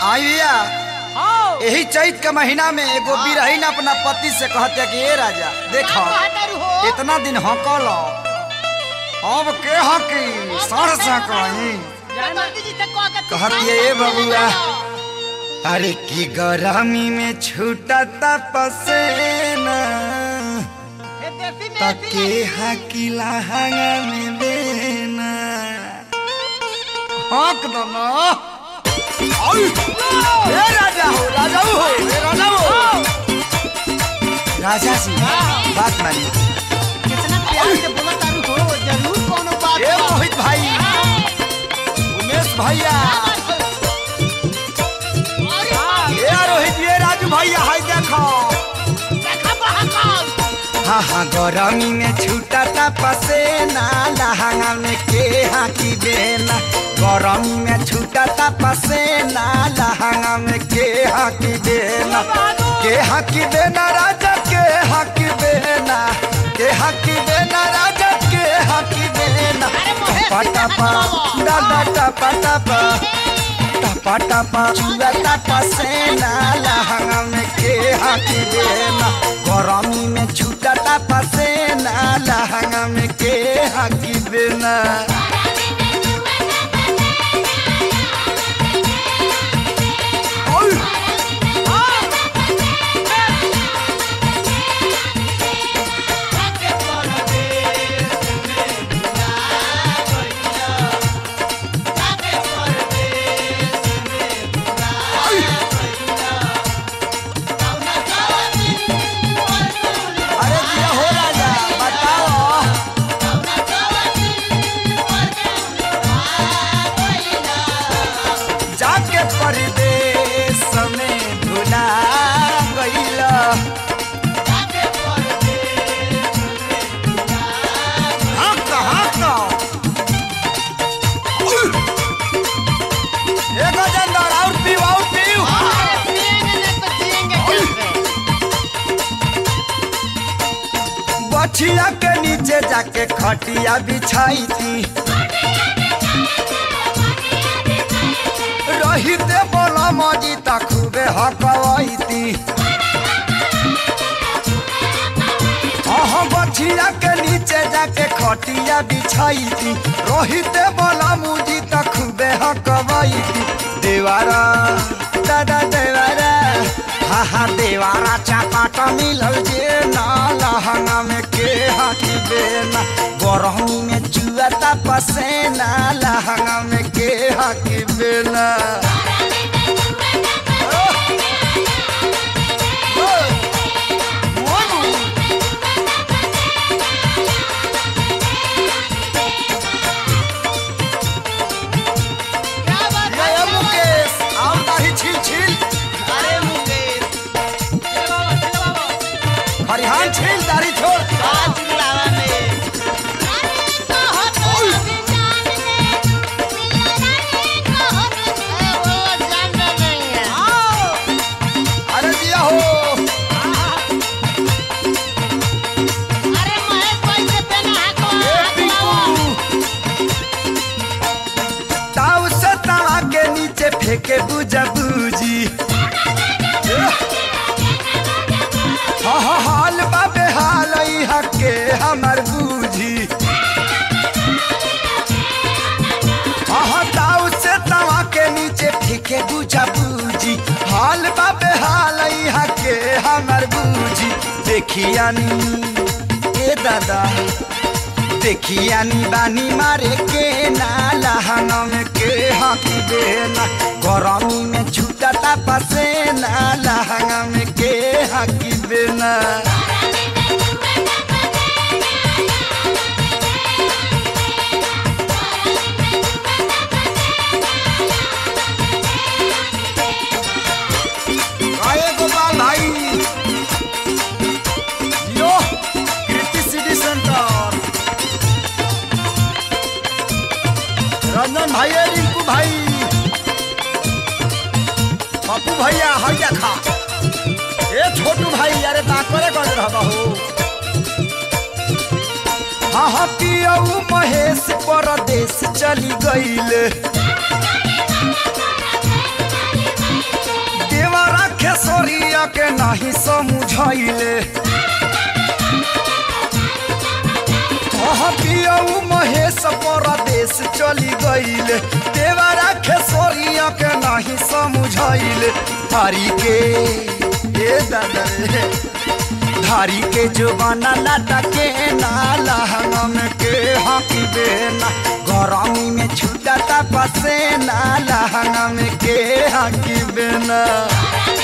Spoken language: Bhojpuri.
आइया यही चैत के महीना में एगो बिरहीन अपना पति से कहते कि ए राजा देखो इतना दिन हकल अब के हकी सर से कहीं कहती ए बबुआ अरे की गरमी में छूटता पसेना तके हकी लहंगा में देना हक दो ना राजा हो राजा हो राजा हो राजा जी बात मानिए कितना प्यार से बोला तारू हो जरूर कोनो बात ए मोहित भाई उमेश भैया ए रोहित ये राजू भैया हाय देखो हाँ हाँ गरमी में छूटता पसेना लहंगा में के हाकी बेना गरमी में छूटता पसेना लहंगा में के हाकी बेना राजा के हाकी बेना के हाकी बेना राजा के हाकी बेना टपा दादा टपा चुआता पसेना लहंगा में के हाकी बेना गरमी में छूटता पसेना लहंगा में के हाकी बेना परदेश में भुला गइला बछिया के नीचे जाके खटिया बिछाई थी रहिते बोला मजी खूबे हकवाईती बछिया के नीचे जाके खटिया बिछाई थी रहिते बोला मुजी खूबे हकवाईती देवारा दादा देवारा हाँ देवारा चापाट मिलल जे ना लहंगा में के हाकी बेना गरमी में चुआता पसेना लहंगा में के हाकी बेना हरिहान छील दाढ़ी छोड़ अरे दिया हो ताऊ से तावा के नीचे फेंके बुझा बूजी हाल बाबे हाल हके हमर बूझी ताऊ से तवा के नीचे फेंके बुझा बूझी हाल बाबे हाल हके हमर बूझी देखियानी ए दादा देखियानी बानी मारे के ना लहंगा में के हाकी बेना गरमी में छूटता पसेना लहंगा में के हाकी बेना गोपाल भाई यो कृति सिटी सेंटर रंजन भाई रिंकू भाई पप्पू भैया हरिया खा ए छोटू भाई अरे ताकरे कर रहा हो हाँ पियऊ महेश परदेश चली गईल नहीं समझाइले पियऊ महेश परदेश चली गईले देवरा खेसरिया के नहीं समझाइले धारी के ए दादा रे धारी के जुबाना लाटा के नाला हम के हकी बेना गरमी में छूटा पसे नाला हम के हकी बेना।